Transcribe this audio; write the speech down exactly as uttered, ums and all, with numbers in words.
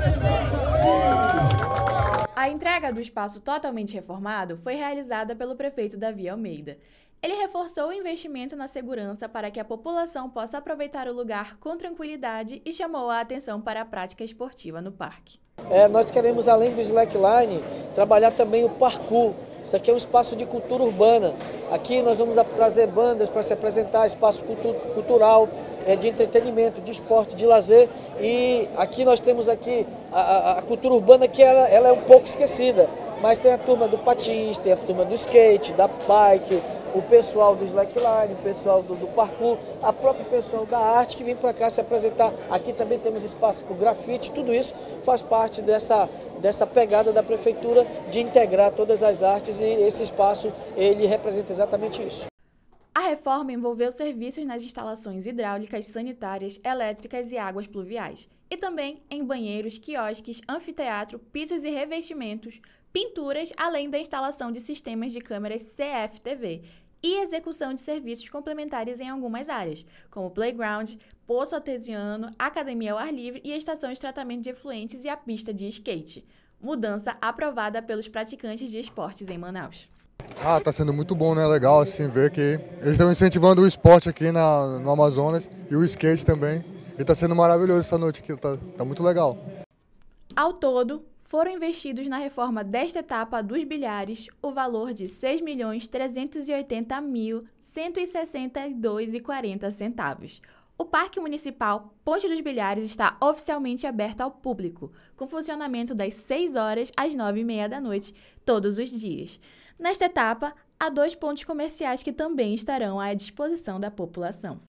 A entrega do espaço totalmente reformado foi realizada pelo prefeito Davi Almeida. Ele reforçou o investimento na segurança para que a população possa aproveitar o lugar com tranquilidade e chamou a atenção para a prática esportiva no parque. É, nós queremos, além do slackline, trabalhar também o parkour. Isso aqui é um espaço de cultura urbana. Aqui nós vamos trazer bandas para se apresentar, espaço cultu cultural, é, de entretenimento, de esporte, de lazer. E aqui nós temos aqui a, a, a cultura urbana que ela, ela é um pouco esquecida. Mas tem a turma do patins, tem a turma do skate, da bike, o pessoal do slackline, o pessoal do, do parkour, a própria pessoal da arte que vem para cá se apresentar. Aqui também temos espaço para o grafite, tudo isso faz parte dessa, dessa pegada da prefeitura de integrar todas as artes e esse espaço ele representa exatamente isso. A reforma envolveu serviços nas instalações hidráulicas, sanitárias, elétricas e águas pluviais, e também em banheiros, quiosques, anfiteatro, pisos e revestimentos, pinturas, além da instalação de sistemas de câmeras C F T V e execução de serviços complementares em algumas áreas, como playground, poço artesiano, academia ao ar livre e estação de tratamento de efluentes e a pista de skate. Mudança aprovada pelos praticantes de esportes em Manaus. Ah, tá sendo muito bom, né? Legal assim ver que eles estão incentivando o esporte aqui na, no Amazonas e o skate também. E tá sendo maravilhoso essa noite aqui, tá, tá muito legal. Ao todo, foram investidos na reforma desta etapa dos bilhares o valor de seis milhões trezentos e oitenta mil cento e sessenta e dois reais e quarenta centavos. O Parque Municipal Ponte dos Bilhares está oficialmente aberto ao público, com funcionamento das seis horas às nove e meia da noite, todos os dias. Nesta etapa, há dois pontos comerciais que também estarão à disposição da população.